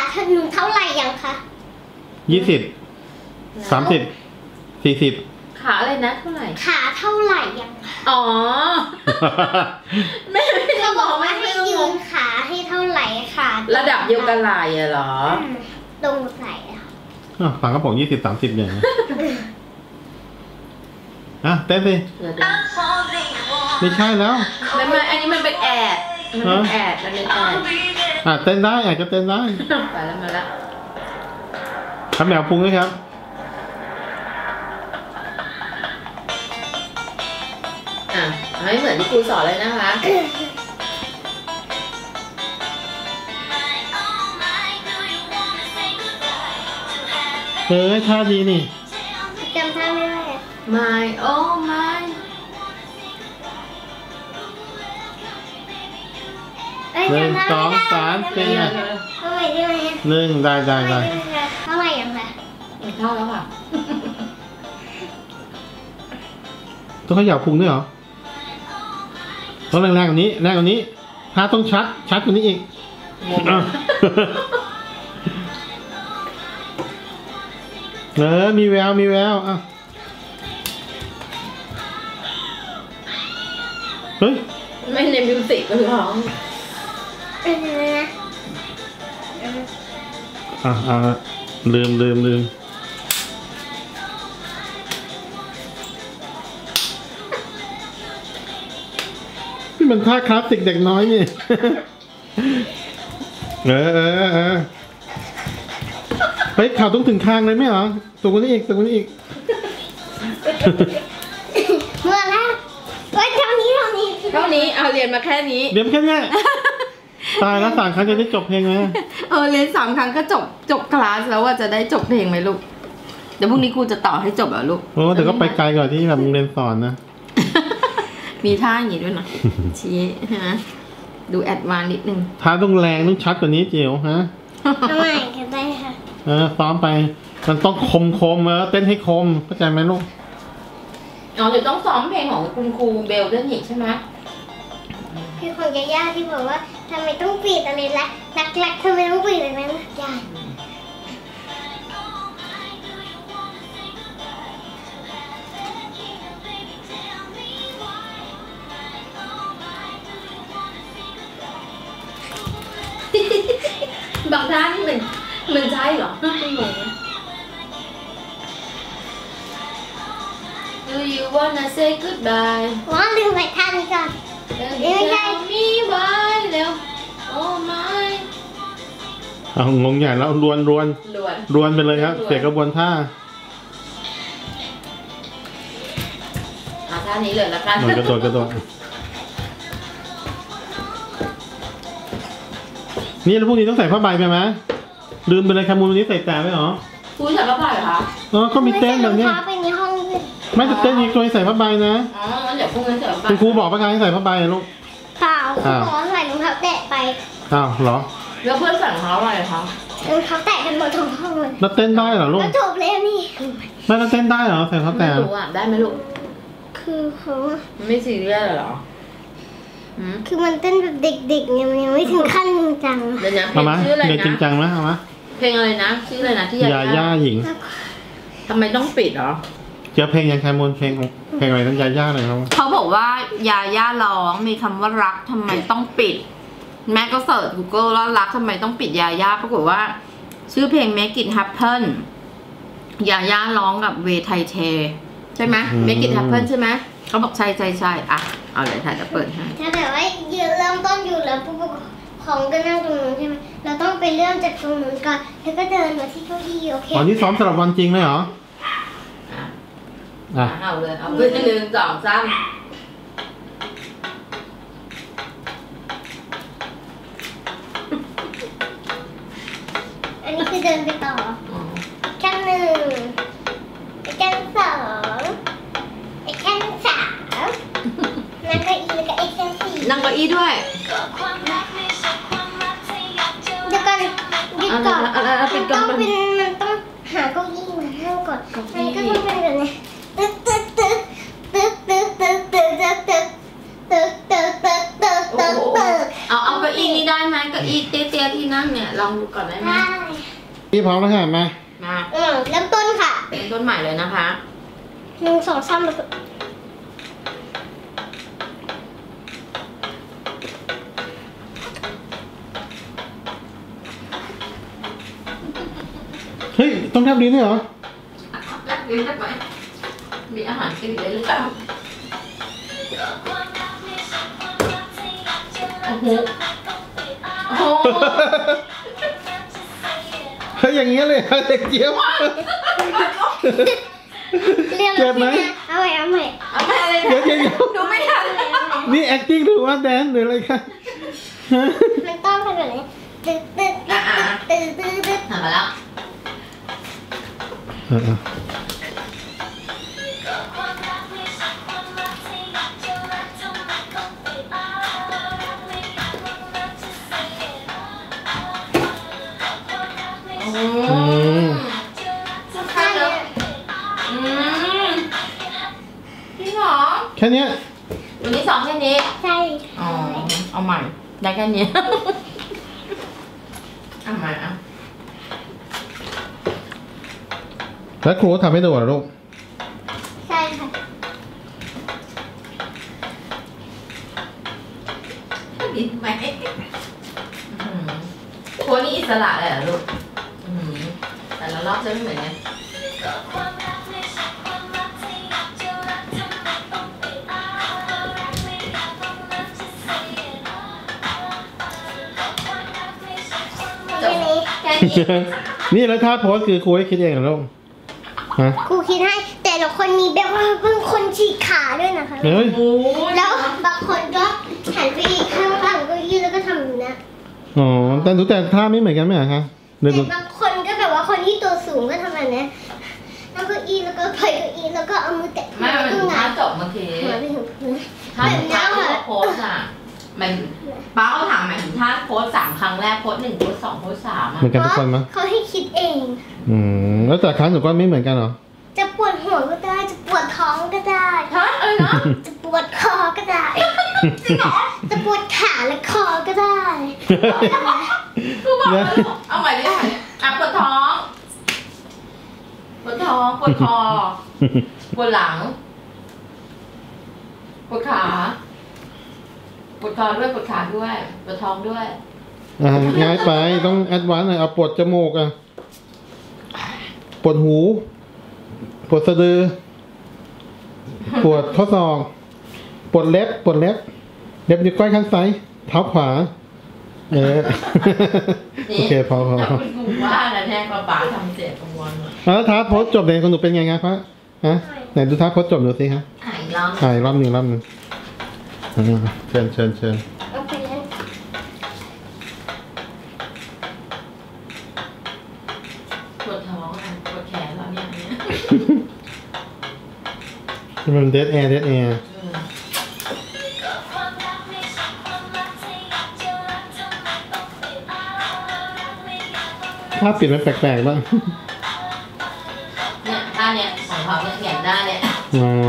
หนูเท่าไหร่ยังคะ 20 30 40 ขาอะไรนะเท่าไหร่ขาเท่าไหร่ยังอ๋อไม่เขาบอกว่าให้ยืนขาให้เท่าไหร่ขาระดับเดียวกันไหล่เหรอตรงไหล่ฝากระป๋อง20 30อย่างนี้เต้นสิไม่ใช่แล้วมันอันนี้มันเป็นแอดมันเป็นแอดเต้นได้อาจจะเต้นได้ไปแล้วมาแล้วทำแมวพุงด้วยครับให้เหมือนที่ครูสอนเลยนะคะท่าดีนี่จำท่าไม่ได้ My oh my 1 2 3 4 เท่าไหร่ได้ไหม 1ได้เท่าไหร่ยังไงเท่าแล้วค่ะต้องขยับพุงด้วยเหรอต้องแรงกว่านี้ถ้าต้องชัดกว่านี้อีกมีแววเฮ้ยไม่ในมิวสิกเลยหรอลืมนี่มันท่าคลาสสิกเด็กน้อยนี่เฮ้ยข่าวต้องถึงคางเลยไหมเหรอตรงนี้อีกเมื่อแล้วเท่านี้เอาเรียนมาแค่นี้ตายแล้ว3 ครั้งจะได้จบเพลงไหมเรียน3 ครั้งก็จบคลาสแล้วว่าจะได้จบเพลงไหมลูกเดี๋ยวพรุ่งนี้ครูจะต่อให้จบแล้วลูกแต่ก็ไปไกลกว่าที่แบบเรียนสอนนะมีท่าอย่างนี้ด้วยนะชี้นะดูแอดวานซ์นิดนึงท่าต้องแรงต้องชัดกว่านี้จิ๋วฮะทำไมกันได้ค่ะซ้อมไปมันต้องคมเต้นให้คมเข้าใจไหมลูกเดี๋ยวต้องซ้อมเพลงของคุณครูเบลด้วยนี่ใช่ไหมคือของย่าที่บอกว่าทำไมต้องปิดอะไรรักทำไมต้องปิดอะไรนะย่าบางท่านี่มันใช่เหรอไม่งง Do you wanna say goodbye ลืมไปท่านี้ก่อนไม่ใช่มีไว้เร็ว Oh my งงใหญ่แล้วรวนไปเลยครับเสียกระบวนท่าท่านี้เลยละกันกระโดดนี่แล้วพวกนี้ต้องใส่ผ้าใบไปไหมลืมไปเลยครับมูลนี้ใส่แต่ไหมหรอครูใส่ผ้าใบเหรอคะก็มีเต้นแบบนี้ไม่จะเต้นนี้ตัวใส่ผ้าใบนะเดี๋ยวพวกนั้นใส่ผ้าใบคุณครูบอกว่าไงให้ใส่ผ้าใบลูกเปล่าครูบอกใส่รองเท้าแตะไปเหรอแล้วเพื่อนใส่รองเท้าอะไรคะรองเท้าแตะกันหมดทั้งห้องเลยแล้วเต้นได้เหรอลูกจบแล้วนี่ไม่แล้วเต้นได้เหรอใส่รองเท้าแตะไม่รู้ได้ไหมลูกคือเขาไม่ซีเรียสเหรอคือมันเต้นแบบเด็กๆยังไม่ถึงขั้นจริงจังเดี๋ยวนะเพลงชื่ออะไรนะจริงจังไหมเอามาเพลงอะไรนะชื่ออะไรนะที่ย่าหญิงทำไมต้องปิดหรอเจอเพลงยังใครมนเพลงอะไรต้องย่าเลยครับเขาบอกว่ายาร้องมีคำว่ารักทำไมต้องปิดแม่ก็เสิร์ช Google แล้วรักทำไมต้องปิดยาปรากฏว่าชื่อเพลง Make It Happen ยาร้องกับเวไทเทใช่ไหม Make It Happen ใช่ไหมเขาบอกใช่อ่ะเอาเลยค่ะจะเปิดให้ถ้าแต่ว่าเริ่มต้นอยู่แล้วผู้ปกครองก็นั่งตรงนู้นใช่ไหมเราต้องไปเริ่มจากตรงนู้นก่อนแล้วก็เดินมาที่เก้าอี้โอเคนี่ซ้อมสำหรับวันจริงเลยเหรอเอาเลยเอาขึ้น1 2 3 อันนี้คือเดินไปต่อขั้น1ขั้น2ขั้น3นั่งเก้าอี้แล้วก็ขั้น4 นั่งเก้าอี้ด้วยเดี๋ยวก่อนมันต้องหาเก้าอี้มานั่งก่อนมันก็ต้องเป็นแบบนี้ตึ๊กเอาเก้าอี้นี้ได้ไหมเก้าอี้เตี้ยๆที่นั่งเนี่ยลองดูก่อนได้ไหมได้พี่พร้อมแล้วค่ะมามาเริ่มต้นค่ะเป็นต้นใหม่เลยนะคะ 1 2 3แล้วก็เฮ้ยต้องแทบลิ้นด้วยเหรอรักลิ้นได้ไหมมีอาหารกินเลยหรือเปล่าโอ้โหโอ้โหเฮ้ยอย่างเงี้ยเลยเด็กเจี๊ยบเรียนเจ็บไหมเอาใหม่เอาไปอะไรเดี๋ยวดูไม่ทันนี่ acting หรือว่าแดนหรืออะไรคะฮะมันต้องเป็นแบบนี้ตึ๊ดตึ๊ดตึ๊ดตึ๊ดตึ๊ดทำมาแล้วอ่ะโอ้อืมใช่เนี่ยจริงเหรอแค่เนี้ยวันนี้สองแค่นี้ใช่อ๋อ เอาใหม่ ได้แค่นี้ เอาใหม่อ่ะแล้วครูทำให้ดูเหรอลูกใช่ค่ะดีไหมโค้นี่อิสระเลยเหรอลูกแต่ละรอบจะไม่เหมือนกันแค่นี้แค่นี้นี่แล้วท่าโพสคือครูให้คิดเองเหรอลูกฮะครูคิดให้แต่ละคนมีแบบว่าบางคนฉีกขาด้วยนะคะเฮ้ยโอ้ยแล้วบางคนก็หันไปอีกข้างหลังเก็ยืนแล้วก็ทำแบบนี้อ๋อแต่ท่าไม่เหมือนกันไหมอะคะเดี๋ยวแต่บางคนก็แบบว่าคนที่ตัวสูงก็ทำแบบนี้แล้วก็อีแล้วก็ถอยเก็อีแล้วก็เอามือแตะไม่มันขึ้นท่ามาจบเมื่อกี้หัวไปถึงพื้นท่าที่เขาโพสอ่ะมันป้าเขาถามหมายถึงท่าโพส3 ครั้งแรกโพส1โพส2โพส3อ่ะเหมือนกันทุกคนมั้ยเขาให้คิดเองแล้วแต่ครั้งหนูก็ไม่เหมือนกันเหรอจะปวดหัวก็ได้จะปวดท้องก็ได้ฮะนะจะปวดคอก็ได้จริงเหรอจะปวดขาและคอก็ได้กูบอกแล้วลูกเอาใหม่ดิอ่ะปวดท้องปวดท้องปวดคอปวดหลังปวดขาปวดคอด้วยปวดขาด้วยปวดท้องด้วยง่ายไปต้องแอดวานซ์หน่อยเอาปวดจมูกอะปวดหูปวดสะดือปวดข้อศอกปวดเล็บเล็บนิ้วก้อยข้างซ้ายเท้าขวาโอเคพอแต่คุณครูว่านะแท้ป้าทำเสร็จกังวลหมดแล้วท้าโพสจบเลยของหนูเป็นไงครับฮะไหนดูท้าโพสจบหนูสิครับหายร้อนถ่ายรอบหนึ่งเชิญเอาไปเลยปวดท้องอ่ะปวดแขนแล้วเนี่ยมันเดดแอร์ ภาพปิดมันแปลกๆบ้างเนี่ยท่าเนี่ยของเขาเนี่ยแหงนได้เนี่ยอ๋อ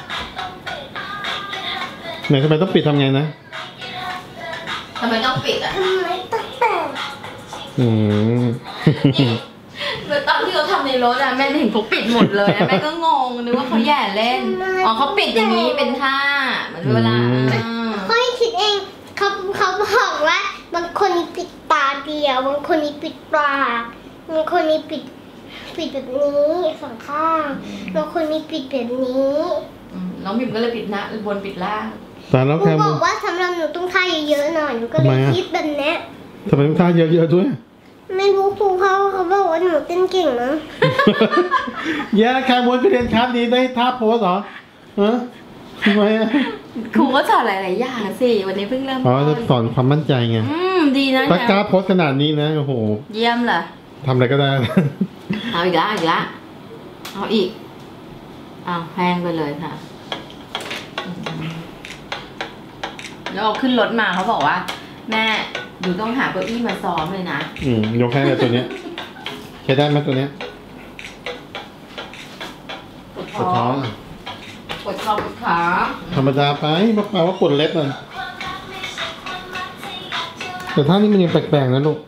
ไหนทำไมต้องปิดทำไงนะทำไมต้องปิดอ่ะทำไมต้องแต่อืมตอนที่เขาทำในรถอะแม่เห็นเขาปิดหมดเลยอะแม่ก็งงนึกว่าเขาแย่เล่นอ๋อเขาปิดอย่างนี้เป็นท่าเหมือนเวลาเขาให้คิดเองเขาบอกว่าบางคนนี่ปิดตาเดียวบางคนนี่ปิดปากบางคนนี่ปิดแบบนี้สองข้างบางคนนี่ปิดแบบนี้น้องพิมก็เลยปิดหน้าบนปิดล่างแต่แล้วครูแค่บอกว่าสำหรับหนูต้องท่าเยอะๆหน่อยหนูก็เลยคิดแบบเนี้ยทำไมต้องท่าเยอะๆด้วยไม่รู้ครูเขาบอกว่าหนูเต้นเก่งมั้งแย่แค่วนไปเรียนคลาสนี้ได้ท่าโพสเหรอฮะทำไมอะครูก็สอนหลายๆอย่างสิวันนี้เพิ่งเริ่มอ๋อจะสอนความมั่นใจไงดีนะถ้ากล้าโพสขนาดนี้นะโอ้โหเยี่ยมเลยทำอะไรก็ได้เอาอีกละเอาอีกเอาแพงไปเลยค่ะแล้วเอาขึ้นรถมาเขาบอกว่า แม่อยู่ต้องหาเก้าอี้มาซ้อมเลยนะยกให้เลยตัวเนี้ยใช้ได้ไหมตัวเนี้ยปวดปวดท้ท้ออง งปวดคอปวดขาธรรมดาไปบอกมาว่าปวดเล็บมันแต่ท่านี้มันยังแปลกๆนะลูก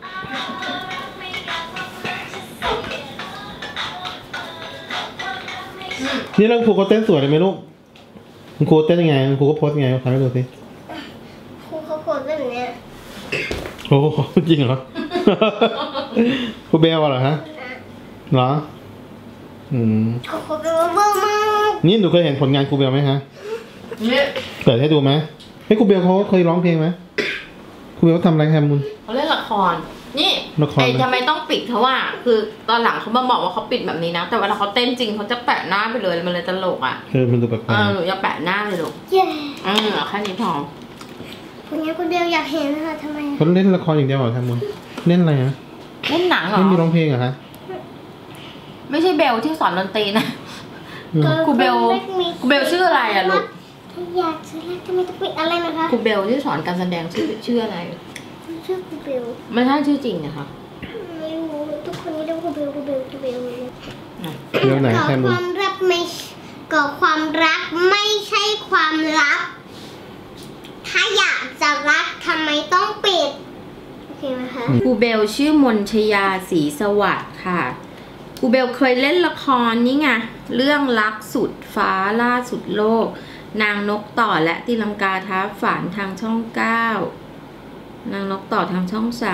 นี่แล้วครูเขาเต้นสวยเลยไหมลูกคุณครูเต้นยังไงคุณครูก็โพสยังไงทำให้ดูสิครูเขาโพสแบบเนี้ยโอ้โหจริงเหรอ ครูเบลเหรอฮะเหรอครูเขาเป็นเบอร์มากนี่หนูเคยเห็นผลงานครูเบลไหมฮะนี่เปิดให้ดูไหมให้ครูเบลเขาเคยร้องเพลงไหมครูเบลเขาทำอะไรแฮมมุนเขาเล่นละคร นี่ละครไอ้ทำไมต้องปิดเขาว่า คือตอนหลังเขามาบอกว่าเขาปิดแบบนี้นะ แต่เวลาเขาเต้นจริงเขาจะแปะหน้าไปเลยมันเลยตลกอ่ะมันดูแปลกหนูอย่าแปะหน้าเลยลูกเย้เอาแค่นี้พอคนนี้คุณเบลอยากเห็นนะคะทำไมๆเขาเล่นละครอย่างเดียวเหรอแฮมมุนเล่นอะไรฮะเล่นหนังเหรอไม่มีร้องเพลงเหรอฮะไม่ใช่เบลที่สอนดนตรีนะ ครูเบลชื่ออะไรอะลูกอยากจะเล่นทำไมต้องปิดอะไรนะคะครูเบลที่สอนการแสดงชื่ออะไรชื่อครูเบลไม่ใช่ชื่อจริงนะคะไม่รู้ทุกคนนี้เรียกครูเบลครูเบลครูเบลเรื่องไหนก่อแฮมคมุนวามรักไม่ก่อความรักไม่ใช่ความลับ ถ้าอยากจะรักทำไมต้องปิดโอเคไหมคะครูเบลชื่อมนชยาศรีสวัสดิ์ค่ะครูเบลเคยเล่นละครนี่ไงเรื่องรักสุดฟ้าล่าสุดโลก นางนกต่อและตีลังกาท้าฝานทางช่อง 9 นางนกต่อทางช่อง 3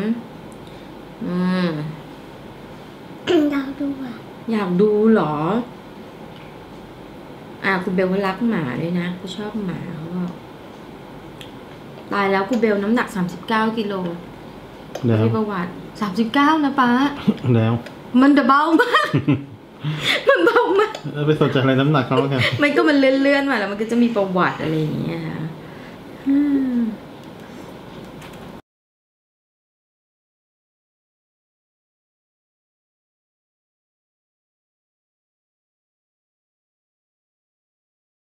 ดาวดูอ่ะอยากดูเหรอครูเบลก็รักหมาด้วยนะเขาชอบหมาเขาบอกตายแล้วครูเบลน้ำหนัก39 กิโลแล้วที่ประวัติ39นะป๊าแล้วมันจะเบามาก มันเบามากไปสนใจอะไรน้ำหนักเขาแล้วกันมันก็มันเลื่อนๆมาแล้วมันก็จะมีประวัติอะไรอย่างเงี้ยค่ะ